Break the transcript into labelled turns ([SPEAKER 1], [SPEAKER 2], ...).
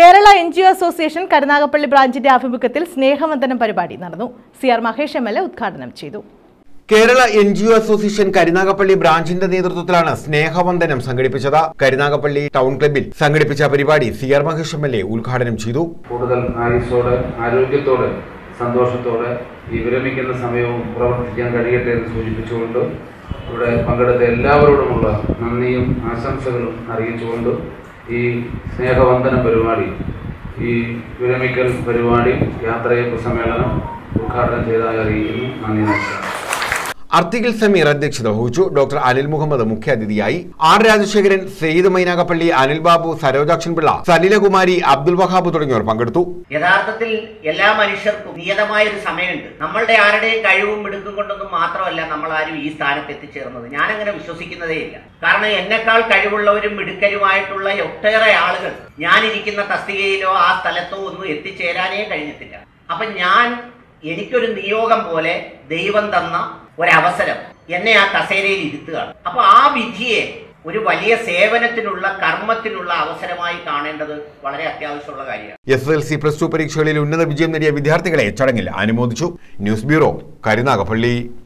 [SPEAKER 1] Kerala NGO association Karunagappally ബ്രാഞ്ചിന്റെ ആഭിമുഖ്യത്തിൽ സ്നേഹവന്ദനം പരിപാടി നടന്നു. CR മഹേഷ് MLA ഉദ്ഘാടനം ചെയ്തു.
[SPEAKER 2] കേരള NGO അസോസിയേഷൻ കരുനാഗപ്പള്ളി ബ്രാഞ്ചിന്റെ നേതൃത്വത്തിലാണ് സ്നേഹവന്ദനം സംഘടിപ്പിച്ചത്. കരുനാഗപ്പള്ളി ടൗൺ ക്ലബ്ബിൽ സംഘടിപ്പിച്ച പരിപാടി CR മഹേഷ് MLA ഉദ്ഘാടനം ചെയ്തു.
[SPEAKER 3] കൂടുതൽ ആയുസ്സോടെ, ആരോഗ്യത്തോടെ, സന്തോഷത്തോടെ ഈ വിരമിക്കുന്ന സമയവും പ്രവർത്തിക്കാൻ കഴിയട്ടെ എന്ന് സൂചിപ്പിച്ചുകൊണ്ട് ഇവിടെ പങ്കെടുത്ത എല്ലാവരോടുമുള്ള നന്ദിയും ആശംസകളും അറിയിച്ചുകൊണ്ട് ഈ സ്നേഹവന്ദന പരിപാടി, ഈ വിരമിക്കൽ പരിപാടി, യാത്രയപ്പ് സമ്മേളനം ഉദ്ഘാടനം ചെയ്തതായി അറിയിക്കുന്നു. നന്ദി, നമസ്കാരം.
[SPEAKER 2] അർത്തികിൽ സമീർ അധ്യക്ഷത വഹിച്ചു. ഡോക്ടർ അനിൽ മുഹമ്മദ് മുഖ്യാതിഥിയായി. R രാജശേഖരൻ, സെയ്ദ് മൈനാഗപ്പള്ളി, അനിൽ ബാബു, സരോജാക്ഷൻ പിള്ള, സലിലകുമാരി, അബ്ദുൽ വഹാബ് തുടങ്ങിയവർ പങ്കെടുത്തു.
[SPEAKER 4] യഥാർത്ഥത്തിൽ എല്ലാ മനുഷ്യർക്കും നിയതമായ ഒരു സമയമുണ്ട്. നമ്മളുടെ ആരുടെയും കഴിവും മിടുക്കും കൊണ്ടൊന്നും മാത്രമല്ല നമ്മൾ ആരും ഈ സ്ഥാനത്ത് എത്തിച്ചേർന്നത്. ഞാനങ്ങനെ വിശ്വസിക്കുന്നതേ ഇല്ല. കാരണം എന്നെക്കാൾ കഴിവുള്ളവരും മിടുക്കരുമായിട്ടുള്ള ഒട്ടേറെ ആളുകൾ ഞാനിരിക്കുന്ന തസ്തികയിലോ ആ സ്ഥലത്തോ ഒന്നും എത്തിച്ചേരാനേ കഴിഞ്ഞിട്ടില്ല. അപ്പൊ എനിക്കൊരു നിയോഗം പോലെ ദൈവം തന്ന ഒരവസരം എന്നെ ആ കസേരയിൽ ഇരുത്തുകയാണ്. അപ്പൊ ആ വിധിയെ ഒരു വലിയ സേവനത്തിനുള്ള, കർമ്മത്തിനുള്ള അവസരമായി കാണേണ്ടത് വളരെ അത്യാവശ്യമുള്ള കാര്യമാണ്.
[SPEAKER 2] SSLC+2 പരീക്ഷകളിൽ ഉന്നത വിജയം നേടിയ വിദ്യാർത്ഥികളെ ചടങ്ങിൽ അനുമോദിച്ചു. News bureau, Karunagappally.